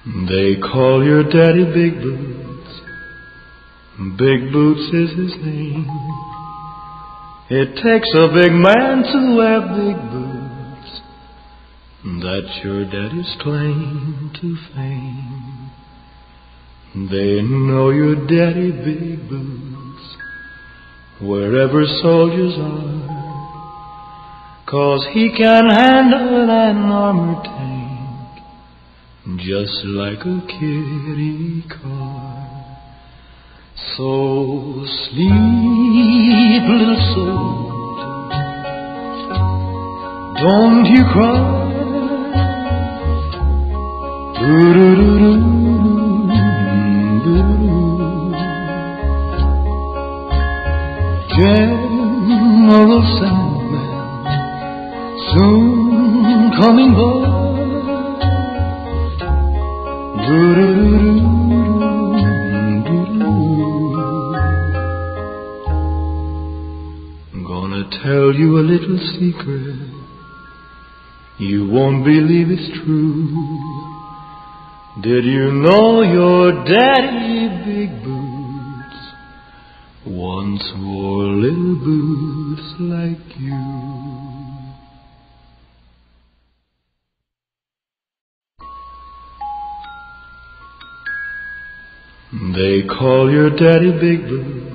They call your daddy Big Boots. Big Boots is his name. It takes a big man to have big boots. That's your daddy's claim to fame. They know your daddy Big Boots wherever soldiers are, 'cause he can handle an armored tank just like a kitty car. So sleep, little soul, don't you cry. General Sandman soon coming by. Gonna tell you a little secret, you won't believe it's true. Did you know your daddy Big Boots once wore little boots like you? They call your daddy Big Boots.